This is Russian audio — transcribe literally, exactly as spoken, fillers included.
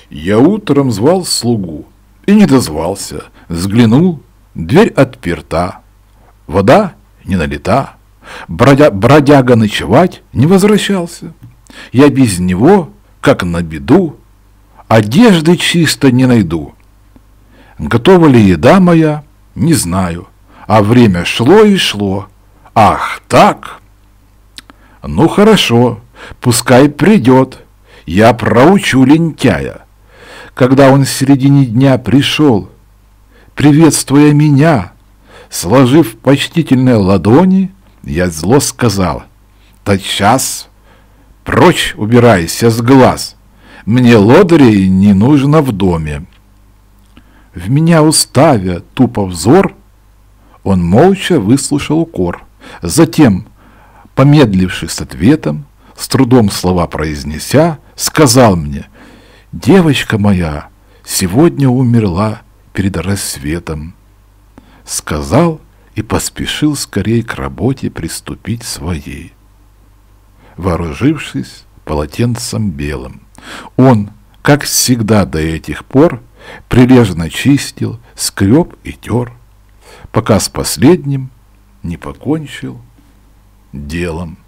Я утром звал слугу и не дозвался. Взглянул, дверь отперта, вода не налита. Бродя, бродяга ночевать не возвращался. Я без него, как на беду, одежды чисто не найду. Готова ли еда моя, не знаю, а время шло и шло. Ах, так? Ну хорошо, пускай придет, я проучу лентяя. Когда он в середине дня пришел, приветствуя меня, сложив почтительные ладони, я зло сказал: тотчас прочь убирайся с глаз, мне лодырей не нужно в доме. В меня уставя тупо взор, он молча выслушал укор. Затем, помедливши с ответом, с трудом слова произнеся, сказал мне: девочка моя сегодня умерла перед рассветом. Сказал и поспешил скорее к работе приступить своей. Вооружившись полотенцем белым, он, как всегда до этих пор, прилежно чистил, скреб и тер, пока с последним не покончил делом.